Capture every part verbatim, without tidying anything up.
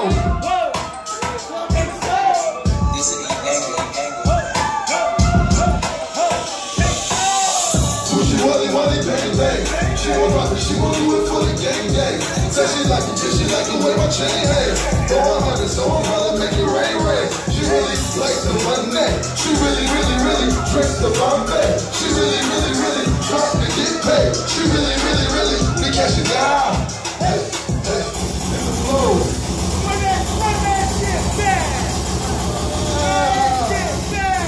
She won't rock it, she won't do it for the gang gang. Said she like it, she like the way my chain hang. Throw a hundred, so I'm gonna make it rain, rain. She really like the money. She really, really, really drink the Bombay. She really, really, really trying to get paid. She really, really, really be cashing out. Hey, hey, in the flow. Run that, run that shit back. Run that shit back.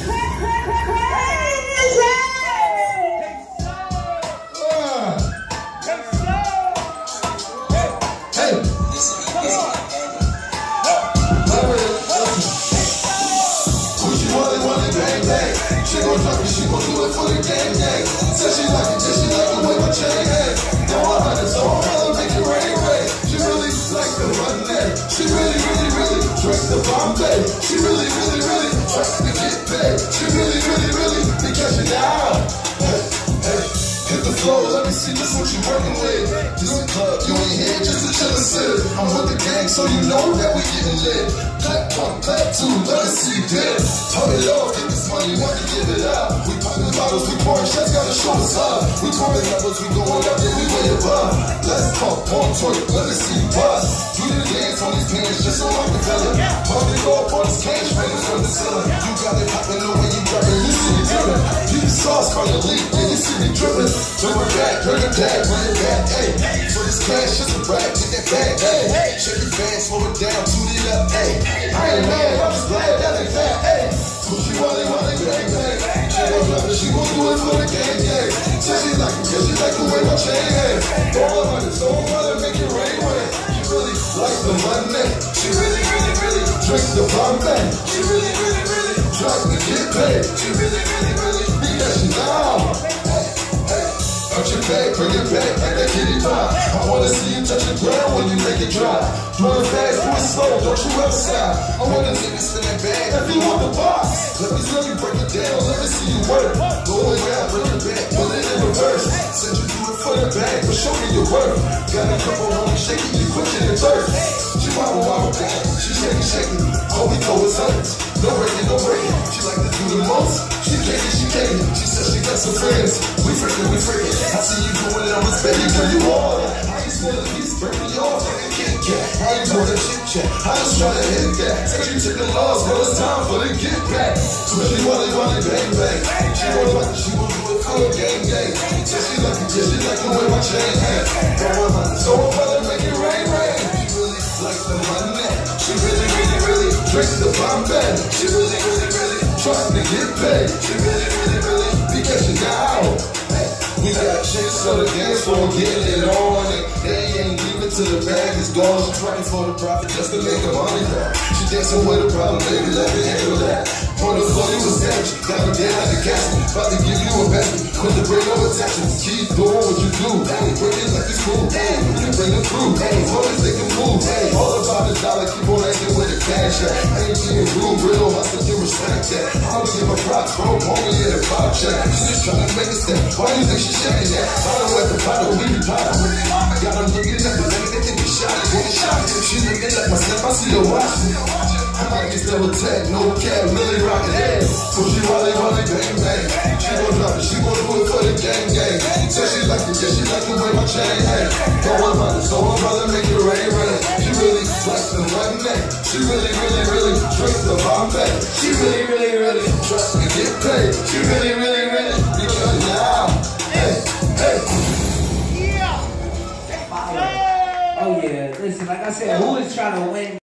She gon' drop it, she gon' do it for the gang gang. Said she like it, she like the way my chain hang. Throw a hundred, so I'm gonna make it rain, rain. She really like the money. She really, really, really drink the Bombay. She really, really, really trying to get paid. She really, really, really be cashing out. Hey, hey, hit the flow, let me see just what you working with. Just a club, you ain't here just to chill and sit. I'm with the gang, so you know that we getting lit. Clap one, clap two, let us see this. Turn it off, get this money, want to give it up. We popping bottles, we pouring shots, gotta show us up. We pouring levels, we going up, then we way above. Let's pump on toilet, let me see bust. Do the dance on these pants, just so I can feel it. Pump it off on this cash, fingers from the ceiling. You got it popping the way you dropping, you see me dripping. You the sauce from the leak, and you see me dripping. Bring it back, bring it back, bring it back, hey. For this cash, just a rap, get that back, hey. Shake it fast, slow it down, tune it up, hey. I ain't mad, I'm just glad that ain't fat, ayy. So she want it, want it, gang, gang. She gon' drop it, she gon' do it for the gang, gang. Said she like it, yeah, she like the way my chain hang. Throw a hundred, so I'm gonna make it rain, rain. She really like the money. She really, really, really drink the Bombay. She really, really, really trying to get paid. She really, really, really be cashing out. Hey, hey. Punch it back, bring it back like that kitty pop. I wanna see you touch the ground when you make it drop. Do it fast, do it slow, don't you ever stop. I wanna take it spin that bag if you want the box. Let me see you break it down, let me see you work. Go it down, bring it back, put it in reverse. Said you do it for the bag, but show me your work. Got a couple on you shaking, you quick in the turf. She wobble, wobble back, she shaking, shaking. All we know is hundreds, no breaking, no breaking. She like to do the most, she can't she can't. She said she got some friends, we freaking, we freaking. I see you doing it on this baby, girl, you all. How you smelling, he's breaking you off like a Kit Kat. How you doing that chit chat, I just try to hit that. Said you took the loss, but it's time for the get back. So she want it, want it, bang, bang. She won't like it, she won't do it for a gang, gang. Said she like it, yeah, she like the way my chain hang. Throw a hundred, so I'm gonna make it rain, rain. She really like the money. She really, really, really drink the Bombay. She really, really, really trying to get paid. She really, really, really be cashing out. We got chicks on the dance floor, getting it on. And they ain't leaving till the bag is gone. She trying for the profit just to make her money back. She dancing with a problem, baby, let me handle that. On the floor, you was damaged, got me down like a casket. About to give you a basket, with the break of attention. Keep doing what you do, hey, work it like it's cool. Hey, we can bring them through, hey, as long as they can move. Hey, all about the dollar, keep on acting with the cash. I ain't being rude, real hustler, you respect that. I don't give a props, bro, homie in a pop check. She just trying to make a step, why you think she shaking that? Bottle at the bottle, we be bottle. Got her looking at the lady, they think we shot it, we shot it. She looking like myself, I see her watching. I might get double tag, no cap, really rockin' head. So she wally wally bang bang. She gon' drop it, she gon' do it for the gang gang. Said she like it, yeah, she like the way my chain hang. Throw a hundred, so I'm gonna make it rain rain. She really like the money. She really, really, really drink the Bombay. She really, really, really try to get paid. She really, really, really be cutting out. Hey, hey. Yeah. Oh yeah, listen, like I said, who is trying to win?